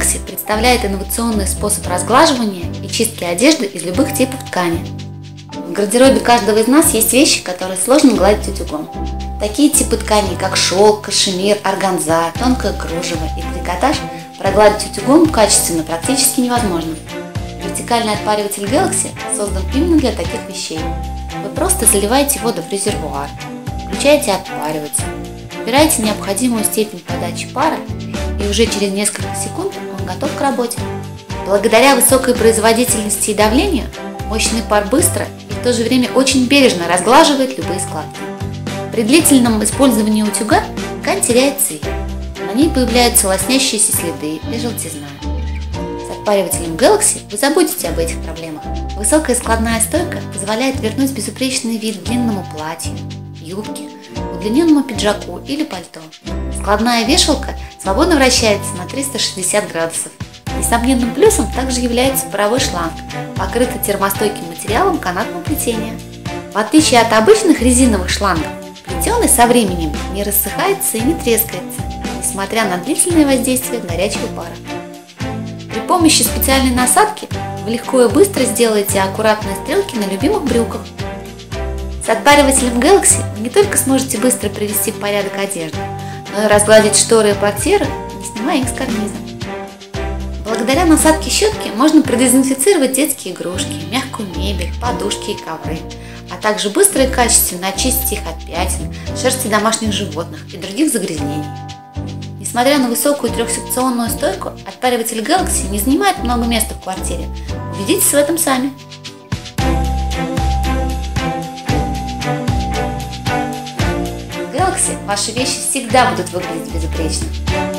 Galaxy представляет инновационный способ разглаживания и чистки одежды из любых типов ткани. В гардеробе каждого из нас есть вещи, которые сложно гладить утюгом. Такие типы тканей, как шелк, кашемир, органза, тонкое кружево и трикотаж, прогладить утюгом качественно практически невозможно. Вертикальный отпариватель Galaxy создан именно для таких вещей. Вы просто заливаете воду в резервуар, включаете отпариватель, выбираете необходимую степень подачи пара, и уже через несколько секунд он готов к работе. Благодаря высокой производительности и давлению, мощный пар быстро и в то же время очень бережно разглаживает любые складки. При длительном использовании утюга ткань теряет цвет, на ней появляются лоснящиеся следы и желтизна. С отпаривателем Galaxy вы забудете об этих проблемах. Высокая складная стойка позволяет вернуть безупречный вид длинному платью, юбке, удлиненному пиджаку или пальто. Складная вешалка свободно вращается на 360 градусов. Несомненным плюсом также является паровой шланг, покрытый термостойким материалом канатного плетения. В отличие от обычных резиновых шлангов, плетеный со временем не рассыхается и не трескается, несмотря на длительное воздействие горячего пара. При помощи специальной насадки вы легко и быстро сделаете аккуратные стрелки на любимых брюках. С отпаривателем Galaxy вы не только сможете быстро привести в порядок одежду, но и разгладить шторы и портьеры, не снимая их с карниза. Благодаря насадке щетки можно продезинфицировать детские игрушки, мягкую мебель, подушки и ковры, а также быстро и качественно очистить их от пятен, шерсти домашних животных и других загрязнений. Несмотря на высокую трехсекционную стойку, отпариватель Galaxy не занимает много места в квартире. Убедитесь в этом сами. Galaxy ваши вещи всегда будут выглядеть безупречно.